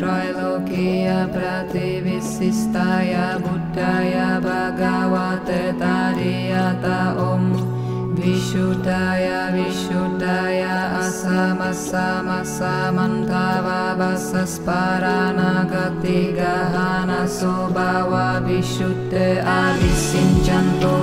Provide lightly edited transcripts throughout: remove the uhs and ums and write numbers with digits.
त्रैलोक्य प्रतिविशिष्टाय बुद्धाय भगवते तारियत ॐ विशुद्धाय विशुद्धाय असमसमसमन्ताववसस्परानगतिगहनसोभाव विशुद्धे अभिषिञ्चन्तु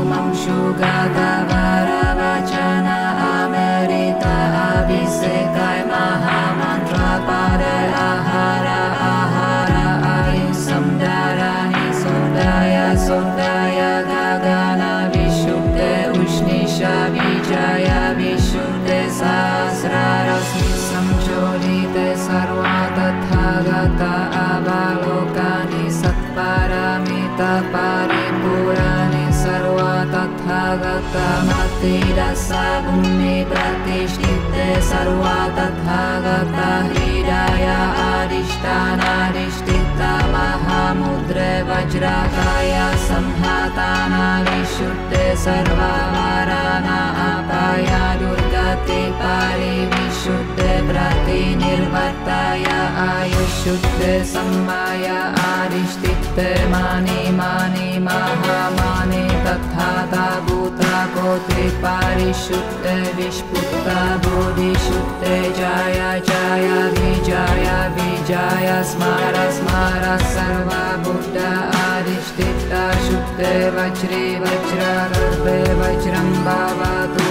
मंशुगतवरवचन अमृत अभिषेकाय महामन्त्रपद आहार आहार आयुसंधारहि सुदाय सुदाय गगन विशुद्धे उष्णिषा विजय विशुद्धे सहस्ररश्मि संचोदिते सर्वा तथागत अवलोकानि सत्परमित परिपुराणि सर्वा तथागत मतिरस भूमि प्रतिष्ठिते सर्वा तथागत हृदय अधिष्ठानाधिष्ठित महामुद्रे वज्रकाय संहतान विशुद्धे सर्वा वराना अपाय दुर्गति परिविशुद्धे प्रतिनिर्वर्ताय आयुष्युद्धे सम्माय अधिष्ठिते मानि मानि महामानि तथा भूता कोटि परिशुद्धे विष्पुत्ता बोधिशुद्धे जय जय विजय विजय स्मर स्मर सर्वा बुद्ध अधिष्ठिता शुद्धे वज्रे वज्रगर्भे वज्रं भवतु